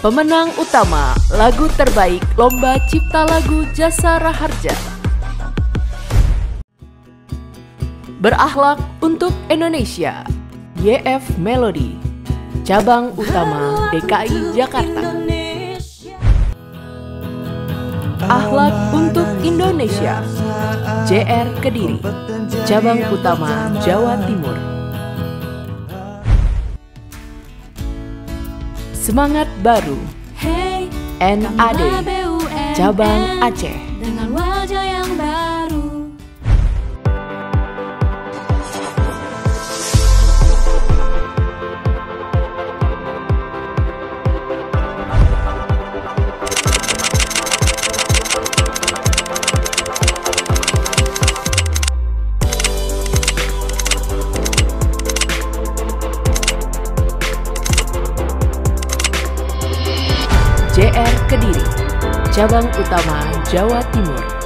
Pemenang utama lagu terbaik Lomba Cipta Lagu Jasara Harja. Berakhlak untuk Indonesia, YF Melody, Cabang Utama DKI Jakarta. Akhlak untuk Indonesia, JR Kediri, Cabang Utama Jawa Timur. Semangat Baru, NAD, Cabang Aceh. Dengan wajah yang baru. JR Kediri, Cabang Utama Jawa Timur.